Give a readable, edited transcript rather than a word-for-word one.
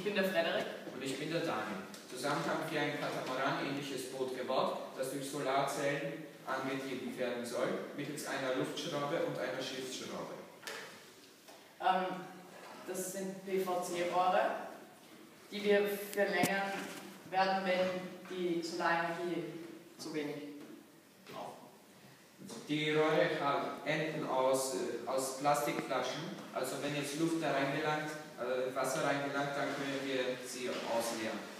bin der Frederik. Und ich bin der Daniel. Zusammen haben wir ein Katamaran-ähnliches Boot gebaut, das durch Solarzellen angetrieben werden soll, mittels einer Luftschraube und einer Schiffsschraube. Das sind PVC-Rohre, die wir verlängern werden, wenn die Solarenergie zu wenig braucht. Die Rohre enden aus Plastikflaschen, also wenn jetzt Luft da reingelangt, Wasser reingelangt, dann können wir sie ausleeren.